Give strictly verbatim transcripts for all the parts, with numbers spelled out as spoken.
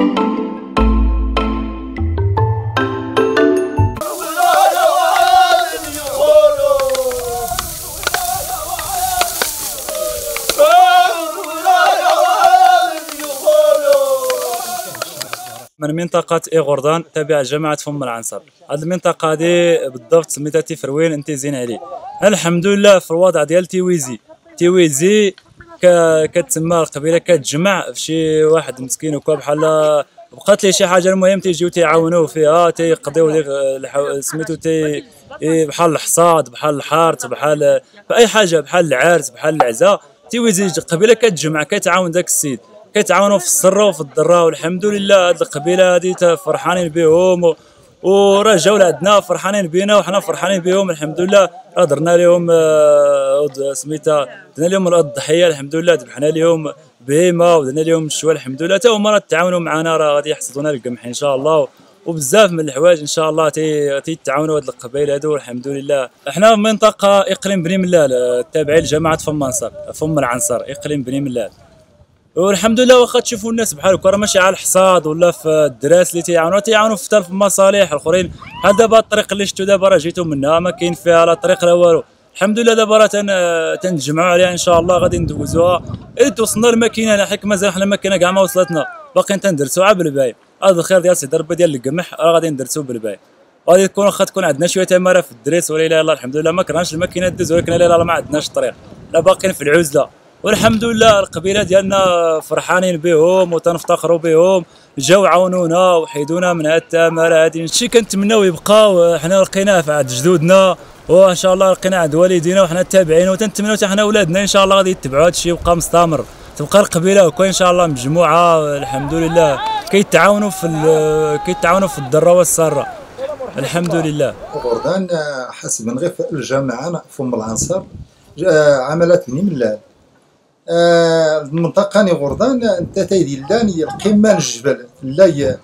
من منطقة إيغوردان تابعة جماعة فم العنصر. هذه المنطقة هذه بالضبط سميتها تيفروين انتي زين علي. الحمد لله في الوضع ديال تيويزي تيويزي كتسمى القبيلة كتجمع في شي واحد مسكين وكا بحال بقات ليه شي حاجة المهم تيجيو تيعاونوه فيها تيقضيو ديك سميتو تي بحال الحصاد بحال الحارت بحال بأي حاجة بحال العرس بحال العزاء. تيويزي قبيلة كتجمع كتعاون داك السيد كيتعاونوا في السره وفي الضراء والحمد لله. هذه القبيله هذه فرحانين بهم وراه جاو لعندنا فرحانين بينا وحنا فرحانين بهم الحمد لله. راه درنا لهم سميتها درنا لهم الضحيه الحمد لله ذبحنا لهم بهيمه ودرنا لهم الشوا الحمد لله. حتى هما راه تعاونوا معنا راه غادي يحصدونا القمح ان شاء الله وبزاف من الحوايج ان شاء الله تيتعاونوا هاد القبائل هادو الحمد لله. احنا في منطقه اقليم بني ملال التابعين لجماعه فم العنصر فم العنصر اقليم بني ملال. والحمد لله واخا تشوفوا الناس بحال هكا راه ماشي على الحصاد ولا في الدراس اللي تيعاونوا تيعاونوا في في المصالح الاخرين. بحال دابا الطريق اللي شفتوا دابا راه جيتوا منها ما كاين فيها لا طريق لا والو الحمد لله. دابا راه تنجمعوا عليها ان شاء الله غادي ندوزوها الا توصلنا الماكينه حيت مازال حنا الماكينه كاع ما وصلتنا باقيين تندرسوها بالبايب. هذا الخير ديال سيدي ربي ديال القمح راه غادي ندرسوه بالبايب. غادي تكون واخا تكون عندنا شويه تماره في الدريس ولا الا يلاه الحمد لله ما كرهناش الماكينه دوز ولكن لا ما عندناش الطريق لا باقيين في العزله. والحمد لله القبيله ديالنا فرحانين بهم وتنفتخروا بهم جاو عاونونا وحيدونا من هاد التماره هادي. شي كنتمناو يبقاو حنا لقيناه في عند جدودنا وان شاء الله لقينا عند والدينا وحنا تابعين وتنتمناو حتى حنا ولادنا ان شاء الله غادي يتبعوا هادشي يبقى مستمر تبقى القبيله هكا ان شاء الله مجموعه الحمد لله كيتعاونوا في كيتعاونوا في الضره والساره الحمد لله. غردان حسب من غير الجماعه فم العنصر عملت بني ملال. آه المنطقة ني غردان انت تيديلان هي القمة الجبل لا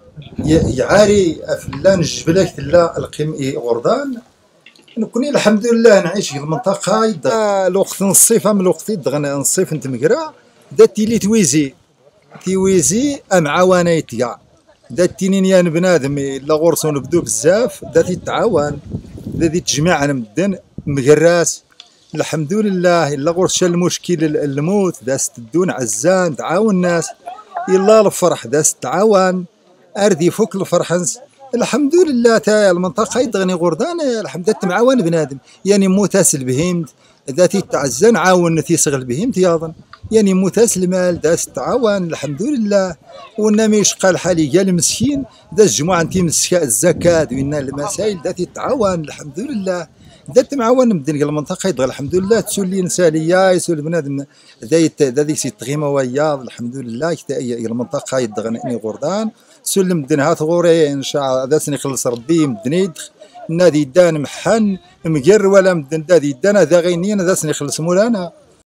يعاري فلان الجبل لا القمة غردان. نكوني الحمد لله نعيش في المنطقة آه الوقت الصيف من الوقت دغنا الصيف نتمكرا داتي لي تويزي تيويزي ام عوانيت كاع داتيني يا بنادم لا غرسون بدو بزاف داتي تعاون داتي تجمع مدن مكراس الحمد لله. الا غرشا المشكل الموت داس تدون عزان تعاون الناس الا الفرح داس تعاون اردي فوق الفرح الحمد لله. تا المنطقه يدغني غردان الحمد لله معاون بنادم يعني متاسل بهيمت ذاتي تعزان عاون تيسغل بهيمت ياظن يعني متاسل المال داس تعاون الحمد لله. ونامي يشقى الحالي قال المسكين داس جموعه انتي مسكا الزكاه وين المسائل ذاتي تعاون الحمد لله. درت معاون مدن المنطقه يدغى الحمد لله تسولي نساليه يسول بنادم ذايت ذاك سي تغيمه وياض الحمد لله المنطقه يدغى غردان سول مدن هات غوري ان شاء الله ذا يخلص ربي مدن يدخ نادي دان محن مقر ولا مدن دادي دان ذا غينين ذا يخلص مولانا.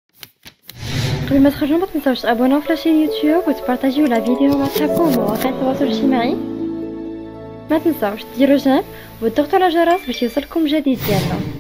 قبل ما تخرجوا ما تنساوش تابوناو في لاشين يوتيوب وتبارطاجيو لا فيديو مع صحابكم ومواقع التواصل الاجتماعي. ما تنساوش ديروا جيم وتضغطوا على الجرس باش يوصلكم جديد ديالنا.